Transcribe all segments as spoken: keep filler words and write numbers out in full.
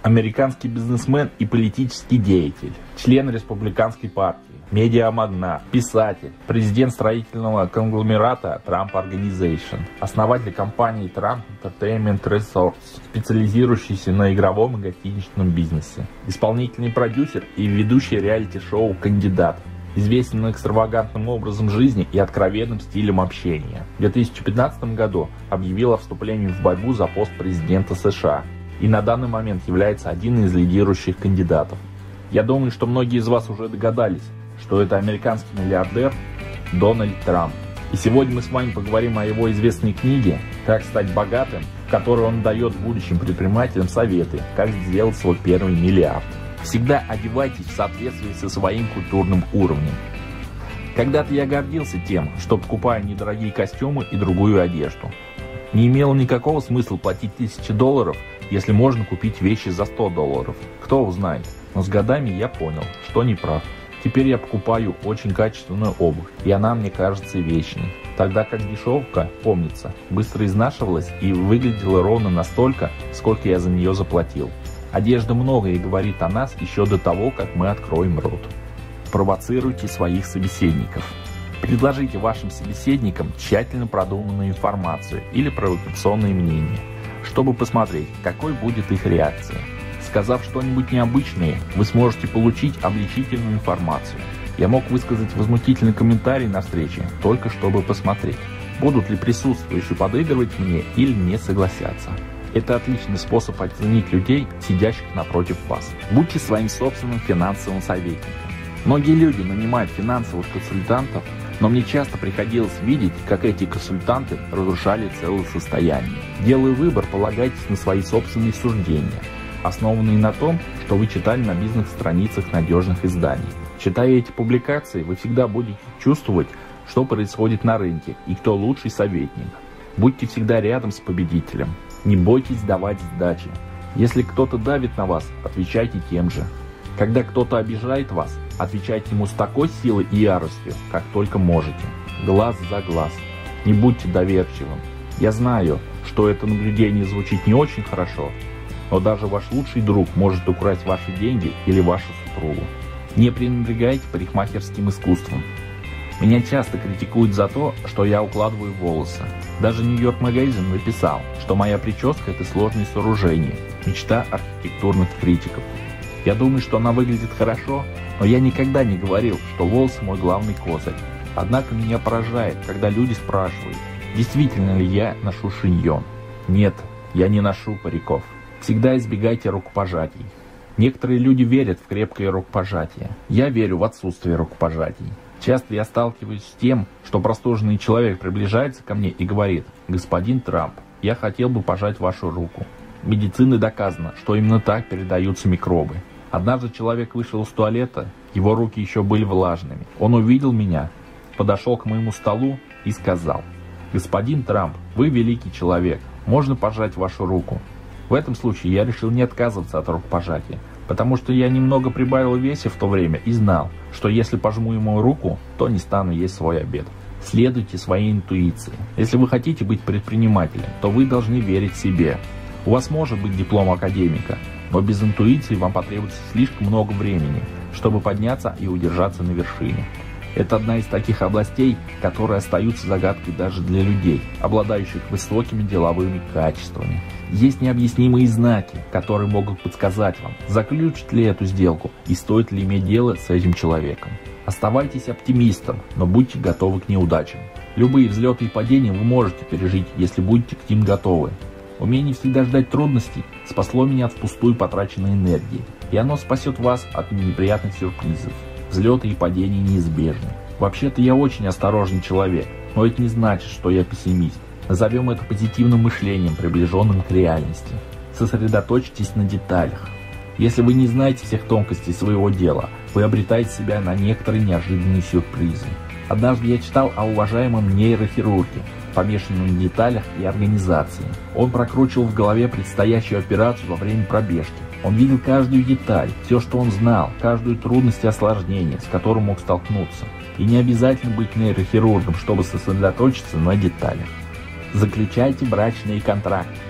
Американский бизнесмен и политический деятель, член республиканской партии, медиамагнат, писатель, президент строительного конгломерата Trump Organization, основатель компании Trump Entertainment Resorts, специализирующийся на игровом и гостиничном бизнесе, исполнительный продюсер и ведущий реалити-шоу «Кандидат», известен экстравагантным образом жизни и откровенным стилем общения. В две тысячи пятнадцатом году объявил о вступлении в борьбу за пост президента США и на данный момент является одним из лидирующих кандидатов. Я думаю, что многие из вас уже догадались, что это американский миллиардер Дональд Трамп. И сегодня мы с вами поговорим о его известной книге «Как стать богатым», в которой он дает будущим предпринимателям советы, как сделать свой первый миллиард. Всегда одевайтесь в соответствии со своим культурным уровнем. Когда-то я гордился тем, что покупаю недорогие костюмы и другую одежду. Не имело никакого смысла платить тысячи долларов, если можно купить вещи за сто долларов. Кто узнает. Но с годами я понял, что не прав. Теперь я покупаю очень качественную обувь, и она мне кажется вечной. Тогда как дешевка, помнится, быстро изнашивалась и выглядела ровно настолько, сколько я за нее заплатил. Одежда многое говорит о нас еще до того, как мы откроем рот. Провоцируйте своих собеседников. Предложите вашим собеседникам тщательно продуманную информацию или провокационные мнения, чтобы посмотреть, какой будет их реакция. Сказав что-нибудь необычное, вы сможете получить обличительную информацию. Я мог высказать возмутительный комментарий на встрече, только чтобы посмотреть, будут ли присутствующие подыгрывать мне или не согласятся. Это отличный способ оценить людей, сидящих напротив вас. Будьте своим собственным финансовым советником. Многие люди нанимают финансовых консультантов, но мне часто приходилось видеть, как эти консультанты разрушали целое состояние. Делая выбор, полагайтесь на свои собственные суждения, основанные на том, что вы читали на бизнес-страницах надежных изданий. Читая эти публикации, вы всегда будете чувствовать, что происходит на рынке и кто лучший советник. Будьте всегда рядом с победителем. Не бойтесь давать сдачи. Если кто-то давит на вас, отвечайте тем же. Когда кто-то обижает вас, отвечайте ему с такой силой и яростью, как только можете. Глаз за глаз. Не будьте доверчивым. Я знаю, что это наблюдение звучит не очень хорошо, но даже ваш лучший друг может украсть ваши деньги или вашу супругу. Не пренебрегайте парикмахерским искусством. Меня часто критикуют за то, что я укладываю волосы. Даже Нью-Йорк Магазин написал, что моя прическа – это сложное сооружение, мечта архитектурных критиков. Я думаю, что она выглядит хорошо, но я никогда не говорил, что волосы – мой главный козырь. Однако меня поражает, когда люди спрашивают, действительно ли я ношу шиньон. Нет, я не ношу париков. Всегда избегайте рукопожатий. Некоторые люди верят в крепкое рукопожатие. Я верю в отсутствие рукопожатий. Часто я сталкиваюсь с тем, что простуженный человек приближается ко мне и говорит: «Господин Трамп, я хотел бы пожать вашу руку». Медициной доказано, что именно так передаются микробы. Однажды человек вышел из туалета, его руки еще были влажными. Он увидел меня, подошел к моему столу и сказал: «Господин Трамп, вы великий человек, можно пожать вашу руку?» В этом случае я решил не отказываться от рукопожатия, потому что я немного прибавил в весе в то время и знал, что если пожму ему руку, то не стану есть свой обед. Следуйте своей интуиции. Если вы хотите быть предпринимателем, то вы должны верить себе. У вас может быть диплом академика, но без интуиции вам потребуется слишком много времени, чтобы подняться и удержаться на вершине. Это одна из таких областей, которые остаются загадкой даже для людей, обладающих высокими деловыми качествами. Есть необъяснимые знаки, которые могут подсказать вам, заключить ли эту сделку и стоит ли иметь дело с этим человеком. Оставайтесь оптимистом, но будьте готовы к неудачам. Любые взлеты и падения вы можете пережить, если будете к ним готовы. Умение всегда ждать трудностей спасло меня от впустую потраченной энергии, и оно спасет вас от неприятных сюрпризов. Взлеты и падения неизбежны. Вообще-то я очень осторожный человек, но это не значит, что я пессимист. Назовем это позитивным мышлением, приближенным к реальности. Сосредоточьтесь на деталях. Если вы не знаете всех тонкостей своего дела, вы обретаете себя на некоторые неожиданные сюрпризы. Однажды я читал о уважаемом нейрохирурге, помешанном на деталях и организации. Он прокручивал в голове предстоящую операцию во время пробежки. Он видел каждую деталь, все, что он знал, каждую трудность и осложнение, с которым мог столкнуться. И не обязательно быть нейрохирургом, чтобы сосредоточиться на деталях. Заключайте брачные контракты.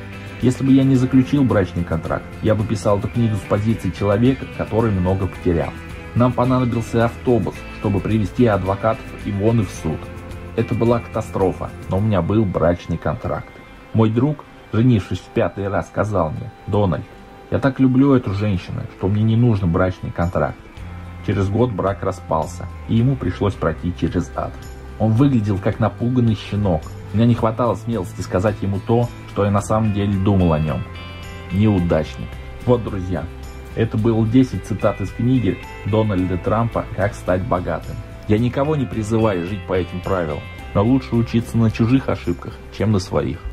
Если бы я не заключил брачный контракт, я бы писал эту книгу с позиции человека, который много потерял. Нам понадобился автобус, чтобы привезти адвокатов Ивоны в суд. Это была катастрофа, но у меня был брачный контракт. Мой друг, женившись в пятый раз, сказал мне: «Дональд, я так люблю эту женщину, что мне не нужен брачный контракт». Через год брак распался, и ему пришлось пройти через ад. Он выглядел как напуганный щенок. У меня не хватало смелости сказать ему то, что я на самом деле думал о нем. Неудачник. Вот, друзья, это было десять цитат из книги Дональда Трампа «Как стать богатым». Я никого не призываю жить по этим правилам, но лучше учиться на чужих ошибках, чем на своих.